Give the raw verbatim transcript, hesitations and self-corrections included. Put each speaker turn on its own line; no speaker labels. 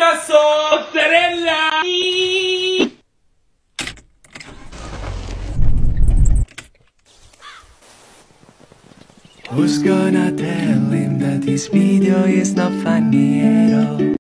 cazzo, sorella!
Who's gonna tell him that this video is not funny at all?